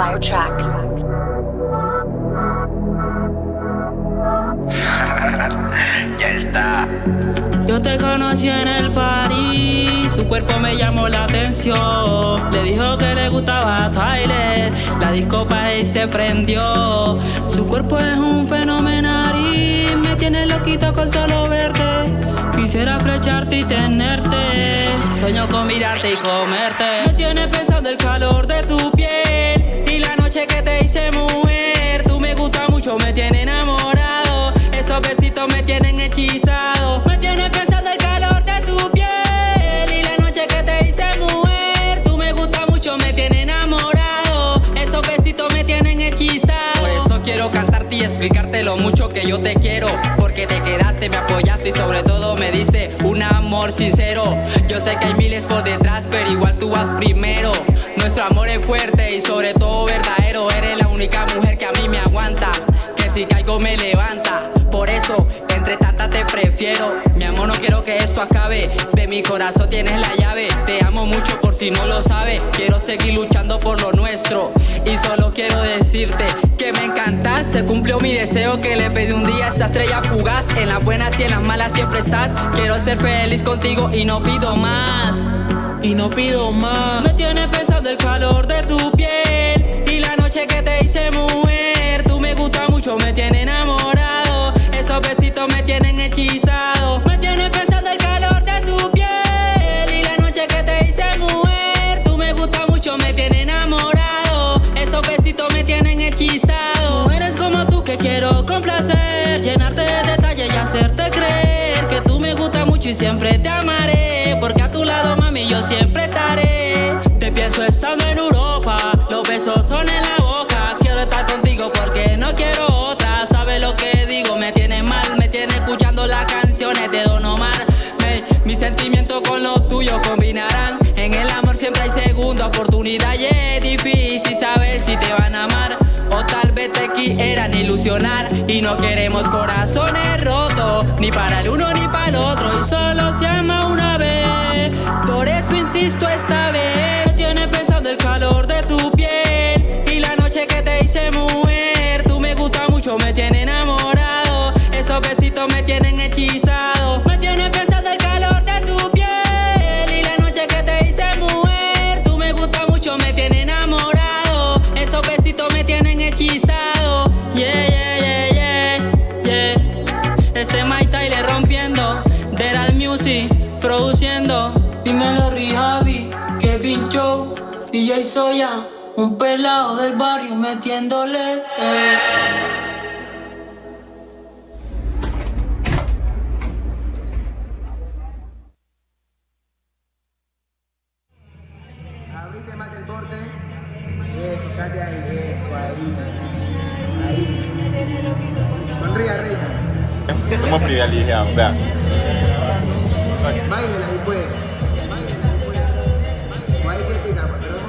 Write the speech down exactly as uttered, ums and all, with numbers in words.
Fire track. Ya está. Yo te conocí en el party, su cuerpo me llamó la atención. Le dijo que le gustaba Tyler, la disco party se prendió. Su cuerpo es un fenomenal y me tiene loquito con solo verte. Quisiera flecharte y tenerte, sueño con mirarte y comerte. Me tiene pensando el calor de tu piel y la noche que te hice mujer. Tú me gusta mucho, me tiene enamorado, esos besitos me tienen hechizado. Me tiene pensando el calor de tu piel y la noche que te hice mujer. Tú me gusta mucho, me tiene enamorado, esos besitos me tienen hechizado. Por eso quiero cantarte y explicarte lo mucho que yo te quiero, porque te quedaste, me apoyaste y sobre todo me diste un amor sincero. Yo sé que hay miles por detrás, pero igual tú vas primero. Nuestro amor es fuerte y sobre todo verdadero. Eres la única mujer que a mí me aguanta, que si caigo me levanta. Por eso, entre tantas te prefiero. Mi amor, no quiero que esto acabe. De mi corazón tienes la llave. Te amo mucho por si no lo sabes. Quiero seguir luchando por lo nuestro. Y solo quiero decirte que me encantas. Se cumplió mi deseo que le pedí un día, esa estrella fugaz. En las buenas y en las malas siempre estás. Quiero ser feliz contigo y no pido más. Y no pido más. Me tiene pensando el calor de tu piel y la noche que te hice mujer. Tú me gusta mucho, me tiene enamorado, esos besitos me tienen hechizado. Me tiene pensando el calor de tu piel y la noche que te hice mujer. Tú me gusta mucho, me tiene enamorado, esos besitos me tienen hechizado. Mujeres como tú que quiero complacer, llenarte de detalles y hacerte creer que tú me gusta mucho y siempre te amaré, porque a tu lado, mami, yo siempre estaré. Te pienso estando en Europa, los besos son en la boca. Quiero estar contigo porque no quiero otra. Sabes lo que digo, me tiene mal, me tiene escuchando las canciones de Don Omar. Hey, mis sentimientos con los tuyos combinarán. En el amor siempre hay segunda oportunidad y es difícil saber si te van a amar o tal vez te quieran ilusionar. Y no queremos corazones rotos, ni para el uno ni para el otro, y solo se ama una vez. Por eso insisto esta vez. Me tiene pensando el calor de tu piel y la noche que te hice mujer. Tú me gusta mucho, me tiene enamorado, esos besitos me tienen hechizado. Me tiene pensando el calor de tu piel y la noche que te hice mujer. Tú me gusta mucho, me tiene enamorado, esos besitos me tienen hechizado. Yeah, yeah, yeah, yeah, yeah. Ese Mike Tyler rompiendo, Deral Music produciendo. Dímelo Rijavi, Kevin Show, D J Soya, un pelado del barrio metiéndole. Eh. Abrite más el borde. Eso, cállate ahí, eso, ahí. Ahí. Sonríe, reina. Somos privilegiados, vean. Báilala y pues. Báilala y pues. Guay que tica, pero